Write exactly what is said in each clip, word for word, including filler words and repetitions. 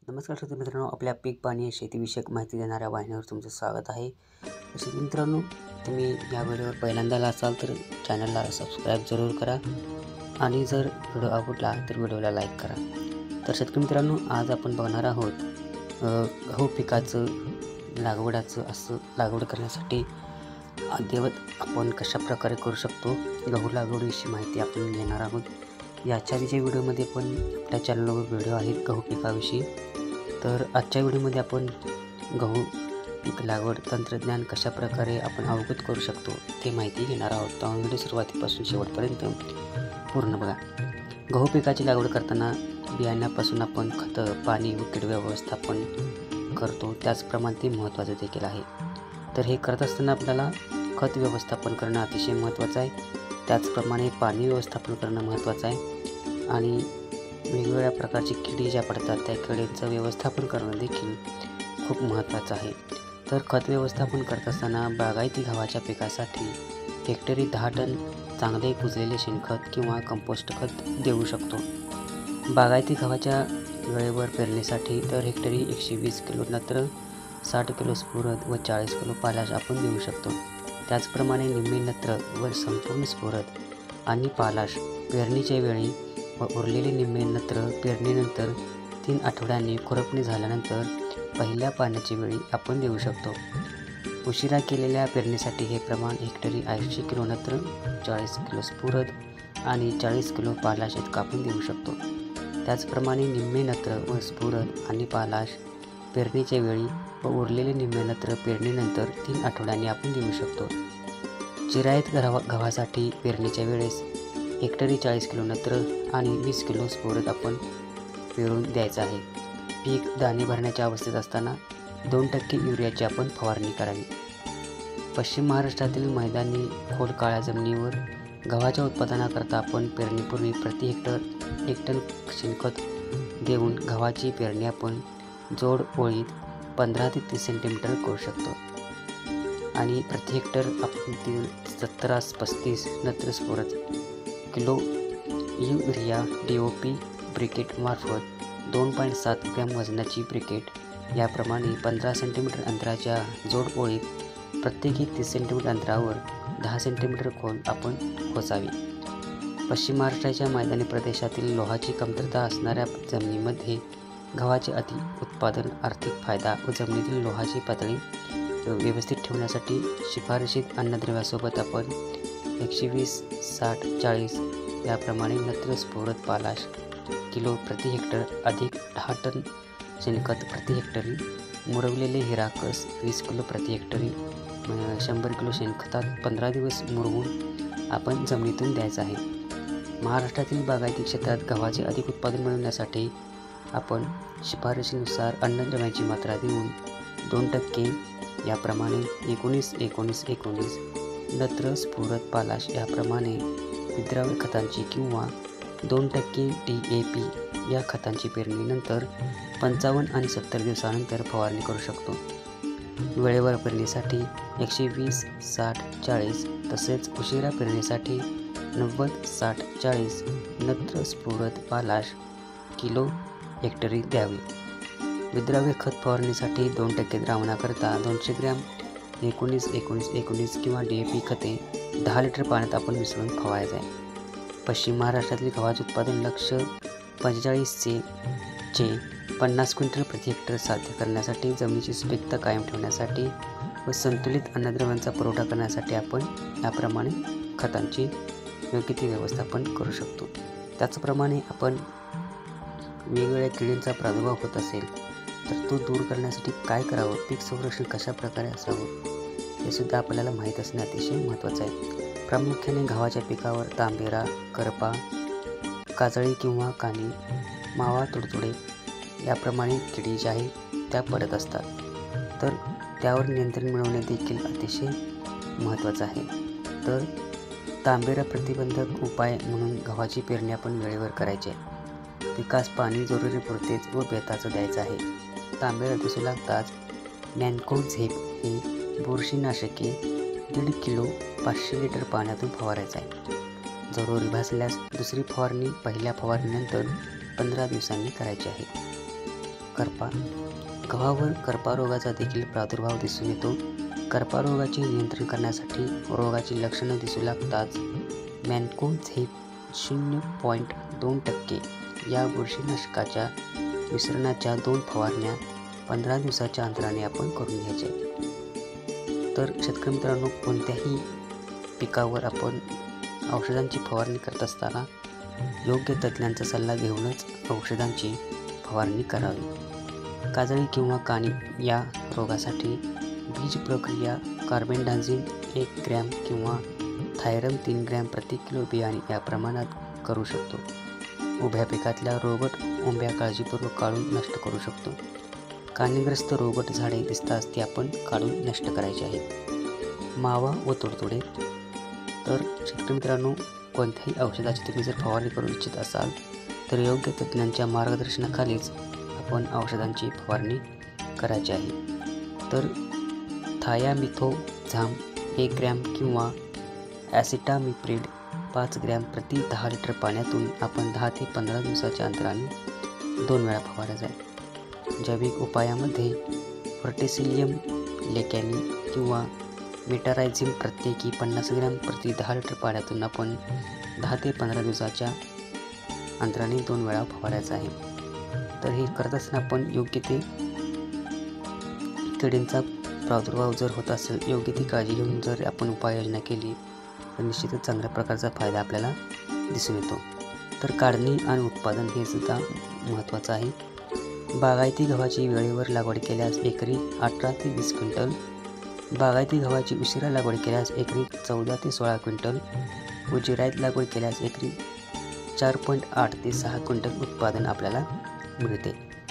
नमस्कार शेतकरी मित्रांनो, आपल्या पीक पाणी शेतीविषयक माहिती देणाऱ्या वाहिनीवर तुमचं स्वागत आहे। शेतकरी मित्रांनो, तुम्ही या व्हिडिओवर पहिल्यांदा असाल तर चॅनलला सबस्क्राईब जरूर करा आणि जर व्हिडिओ आवडला तर व्हिडिओला लाईक करा। तर शेतकरी मित्रांनो, आज आपण बघणार आहोत गहू पिकाचं लागवडाचं असं लागवड करण्यासाठी अद्ययावत आपण कशा प्रकारे करू शकतो, गहू लागवडीची माहिती आपण घेणार आहोत। याच्या आधीच्या व्हिडिओमध्ये पण आपल्या चॅनलवर व्हिडिओ आहेत गहू पिकाविषयी। तर आजच्या व्हिडिओमध्ये आपण गहू पीक लागवड तंत्रज्ञान कशा प्रकारे आपण अवगत करू शकतो ते माहिती घेणार आहोत। तर व्हिडिओ सुरुवातीपासून शेवटपर्यंत पूर्ण बघा। गहू पिकाची लागवड करताना बियाण्यापासून आपण खत, पाणी व कीड व्यवस्थापन करतो, त्याचप्रमाणे ते महत्त्वाचे देखील आहे। तर हे करत असताना आपल्याला खत व्यवस्थापन करणं अतिशय महत्त्वाचं आहे, त्याचप्रमाणे पाणी व्यवस्थापन करणं महत्त्वाचं आहे आणि वेगवेगळ्या प्रकारची किडी ज्या पडतात त्या किडींचं व्यवस्थापन करणं देखील खूप महत्त्वाचं आहे। तर खत व्यवस्थापन करत असताना बागायती गव्हाच्या पिकासाठी हेक्टरी दहा टन चांगले कुजलेले शेणखत किंवा कंपोस्ट खत देऊ शकतो। बागायती गव्हाच्या वेळेवर पेरणीसाठी तर हेक्टरी एकशे वीस किलो नत्र, साठ किलो स्फुरद व चाळीस किलो पालाश आपण देऊ शकतो। त्याचप्रमाणे निम्मे नत्र व संपूर्ण स्फुरद आणि पालाश पेरणीच्या वेळी व उरलेले निम्मे नत्र पेरणीनंतर तीन आठवड्यांनी खुरपणी झाल्यानंतर पहिल्या पाण्याच्या वेळी आपण देऊ शकतो। उशिरा केलेल्या पेरणीसाठी हे प्रमाण हेक्टरी ऐंशी किलो नत्र, चाळीस किलो स्फुरद आणि चाळीस किलो पालाश इतका आपण देऊ शकतो। त्याचप्रमाणे निम्मे नत्र व स्फुरद आणि पालाश पेरणीच्या वेळी व उरलेले निम्मे नत्र पेरणीनंतर तीन आठवड्यांनी आपण देऊ शकतो। जिरायत गव्हा गव्हासाठी पेरणीच्या वेळेस हेक्टरी चाळीस किलो नत्र आणि वीस किलो स्फुरद आपण पेरून द्यायचं आहे। पीक दाणे भरण्याच्या अवस्थेत असताना दोन टक्के युरियाची आपण फवारणी करावी। पश्चिम महाराष्ट्रातील मैदानी खोल काळ्या जमिनीवर गव्हाच्या उत्पादनाकरता आपण पेरणीपूर्वी प्रति हेक्टर एक टन शेणखत देऊन गव्हाची पेरणी आपण जोड ओळीत पंधरा ते तीस सेंटीमीटर करू शकतो आणि प्रति हेक्टर आपण तीन सत्तरास पस्तीस नत्र स्फुरद kilo urea D O P briquette मार्फत दोन पॉईंट सात ग्रॅम वजनाची ब्रिकेट याप्रमाणे पंधरा सेंटीमीटर अंतराच्या जोड ओळीत प्रत्येकी तीस सेंटीमीटर अंतरावर दहा सेंटीमीटर खोल आपण खोचावी। पश्चिम महाराष्ट्राच्या मैदानी प्रदेशातील लोहाची कमतरता असणाऱ्या जमिनीमध्ये गव्हाचे अति उत्पादन, आर्थिक फायदा व जमिनीतील लोहाची पातळी व्यवस्थित ठेवण्यासाठी शिफारशीत अन्नद्रव्यासोबत आपण एकशे वीस साठ चाळीस याप्रमाणे नत्र स्फुरद पालाश किलो प्रति हेक्टर अधिक दहा टन शेणखत प्रति हेक्टरी, मुरवलेले हिराकस वीस किलो प्रति हेक्टरी, शंभर किलो शेणखतात पंधरा दिवस मुरवून आपण जमिनीतून द्यायचं आहे। महाराष्ट्रातील बागायती क्षेत्रात गव्हाचे अधिक उत्पादन मिळवण्यासाठी आपण शिफारशीनुसार अन्नद्रव्याची मात्रा देऊन दोन टक्के याप्रमाणे एकोणीस एकोणीस एकोणीस नत्र स्फुरद पालाश याप्रमाणे विद्राव्य खतांची किंवा दोन टक्के डी ए पी या खतांची पेरणीनंतर पंचावन्न आणि सत्तर दिवसानंतर फवारणी करू शकतो। वेळेवर पेरणीसाठी एकशे वीस साठ चाळीस तसेच उशिरा पेरणीसाठी नव्वद साठ चाळीस नत्र स्फुरद पालाश किलो हेक्टरी द्यावी। विद्राव्य खत फवारणीसाठी दोन टक्के द्रावणाकरता दोनशे ग्रॅम एकोणीस एकोणीस एकोणीस किंवा डी ए पी खते दहा लिटर पाण्यात आपण मिसळून फवारायचं आहे। पश्चिम महाराष्ट्रातील गव्हाचे उत्पादन लक्ष्य पंचेचाळीसचे चे पन्नास क्विंटल प्रति हेक्टर साध्य करण्यासाठी जमिनीची सुपीकता कायम ठेवण्यासाठी व संतुलित अन्नद्रव्यांचा पुरवठा करण्यासाठी आपण याप्रमाणे खतांची योग्य ते व्यवस्थापन करू शकतो। त्याचप्रमाणे आपण वेगवेगळ्या किडींचा प्रादुर्भाव होत असेल तर तो दूर करण्यासाठी काय करावं, पीक संरक्षण कशा प्रकारे असावं हे सुद्धा आपल्याला माहीत असणे अतिशय महत्त्वाचं आहे। प्रामुख्याने गव्हाच्या पिकावर तांबेरा, करपा, काजळी किंवा कानी, मावा, तुडतुडे याप्रमाणे किडी ज्या आहेत त्या पडत असतात, तर त्यावर नियंत्रण मिळवणे देखील अतिशय महत्त्वाचं आहे। तर तांबेरा प्रतिबंधक उपाय म्हणून गव्हाची पेरणी आपण वेळेवर करायची आहे। पिकास पाणी जरुरी पुरतेच व बेताचं द्यायचं आहे। तांबेरा दिसू लागताच मॅन्कोझेब हे बुरशीनाशके दीड किलो पाचशे लिटर पाण्यातून फवारायचं आहे। जरुरी भासल्यास दुसरी फवारणी पहिल्या फवारणीनंतर पंधरा दिवसांनी करायची आहे। करपा. गव्हावर करपा रोगाचा देखील प्रादुर्भाव दिसून येतो. करपा रोगाचे नियंत्रण करण्यासाठी रोगाची लक्षणं दिसू लागताच मॅन्कोझेब शून्य पॉईंट दोन टक्के या बुरशीनाशकाच्या मिश्रणाच्या दोन फवारण्या पंधरा दिवसाच्या अंतराने आपण करून घ्यायचे. तर शेतकरी मित्रांनो, कोणत्याही पिकावर आपण औषधांची फवारणी करत असताना योग्य तज्ज्ञांचा सल्ला घेऊनच औषधांची फवारणी करावी. काजळी किंवा काणी या रोगासाठी बीज प्रक्रिया कार्बेंडाझिम एक ग्रॅम किंवा थायरम तीन ग्रॅम प्रति किलो बियाणे या प्रमाणात करू शकतो. उभ्या पिकातल्या रोगट ओंब्या काळजीपूर्वक काढून नष्ट करू शकतो. काणीग्रस्त रोगट झाडे दिसताच ती आपण काढून नष्ट करायची आहेत. मावा व तुडतुडे. तर शेतकरी मित्रांनो, कोणत्याही औषधाची तुम्ही जर फवारणी करू इच्छित असाल तर योग्य तज्ज्ञांच्या मार्गदर्शनाखालीच आपण औषधांची फवारणी करायची आहे. तर थायामिथोझाम एक ग्रॅम किंवा ॲसिटामिप्रिड पाच ग्रॅम प्रति दहा लिटर पाण्यातून आपण दहा ते पंधरा दिवसाच्या अंतराने दोन वेळा फवारायचा आहे. जैविक उपायामध्ये व्हर्टिसिलियम लेकॅनी किंवा मेटारायझिम प्रत्येकी पन्नास ग्रॅम प्रति दहा लिटर पाण्यातून आपण दहा ते पंधरा दिवसाच्या अंतराने दोन वेळा फवारायचा आहे. तर हे करत असताना आपण योग्य ते किडींचा प्रादुर्भाव जर होत असेल, योग्य ती काळजी घेऊन जर आपण उपाययोजना केली तर निश्चितच चांगल्या प्रकारचा फायदा आपल्याला दिसून येतो. तर काढणी आणि उत्पादन हे सुद्धा महत्त्वाचं आहे. बागायती गव्हाची वेळेवर लागवड केल्यास एकरी अठरा ते वीस क्विंटल, बागायती गव्हाची उशिरा लागवड केल्यास एकरी चौदा ते सोळा क्विंटल व जिरायत लागवड केल्यास एकरी चार पॉईंट आठ ते सहा क्विंटल उत्पादन आपल्याला मिळते.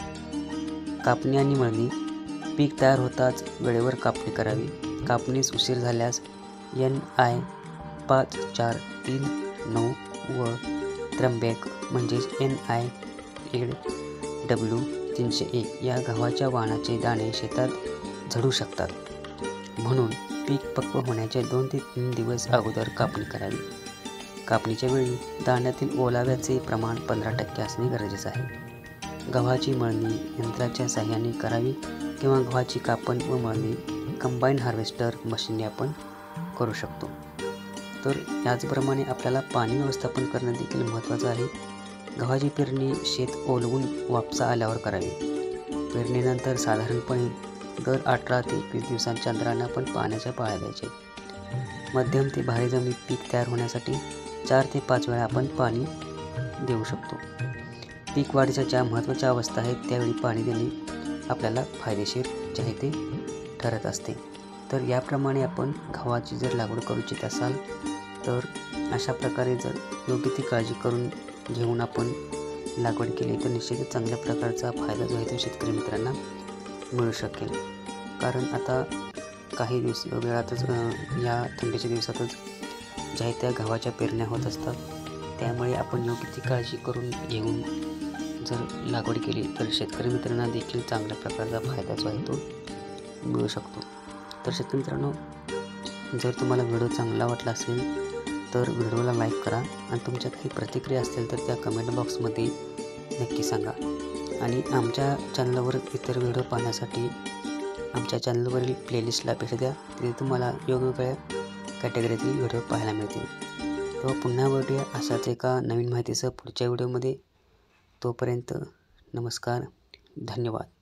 कापणी आणि मळणी. पीक तयार होताच वेळेवर कापणी करावी. कापणीस उशीर झाल्यास एन आय पाच चार तीन नऊ व त्र्यंबक म्हणजेच एन आय एड डब्ल्यू तीनशे एक या गव्हाच्या वाणाचे दाणे शेतात झडू शकतात. म्हणून पीक पक्व होण्याच्या दोन ते तीन दिवस अगोदर कापणी करावी. कापणीच्या वेळी दाण्यातील ओलाव्याचे प्रमाण पंधरा टक्के असणे गरजेचे आहे. गव्हाची मळणी यंत्राच्या साहाय्याने करावी किंवा गव्हाची कापण व मळणी कंबाईन हार्वेस्टर मशीनने आपण करू शकतो. तर याचप्रमाणे आपल्याला पाणी व्यवस्थापन करणं देखील महत्त्वाचं आहे. गव्हाची पेरणी शेत ओलवून वापसा आल्यावर करावी. पेरणीनंतर साधारणपणे दर अठरा ते एकवीस दिवसांच्या अंतराने आपण पाण्याच्या पाळ्या द्यायचे. मध्यम ते भारी जमिनीत पीक तयार होण्यासाठी चार ते पाच वेळा आपण पाणी देऊ शकतो. पीक वाढीच्या ज्या महत्त्वाच्या अवस्था आहेत त्यावेळी पाणी देणे आपल्याला फायदेशीर जे आहे ते ठरत असते. तर याप्रमाणे आपण गव्हाची जर लागवड करू इच्छित असाल तर अशा प्रकारे जर योग्य ती काळजी करून घेऊन आपण लागवड केली तर निश्चितच चांगल्या प्रकारचा फायदा जो आहे तो शेतकरी मित्रांना मिळू शकेल. कारण आता काही दिवस वेळातच या थंडीच्या दिवसातच ज्या त्या गव्हाच्या पेरण्या होत असतात. त्यामुळे आपण योग्य ती काळजी करून घेऊन जर लागवड केली तर शेतकरी मित्रांना देखील चांगल्या प्रकारचा फायदा जो आहे तो मिळू शकतो. तर शेतकरी मित्रांनो, जर तुम्हाला व्हिडिओ चांगला वाटला असेल तर व्हिडिओला लाईक करा आणि तुमच्या काही प्रतिक्रिया असतील तर त्या कमेंट बॉक्समध्ये नक्की सांगा. आणि आमच्या चॅनलवर इतर व्हिडिओ पाहण्यासाठी आमच्या चॅनलवरील प्लेलिस्टला भेट द्या. तिथे तुम्हाला वेगवेगळ्या कॅटेगरीतील व्हिडिओ पाहायला मिळतील. तेव्हा पुन्हा भेटूया अशाच एका नवीन माहितीसह पुढच्या व्हिडिओमध्ये. तोपर्यंत नमस्कार, धन्यवाद.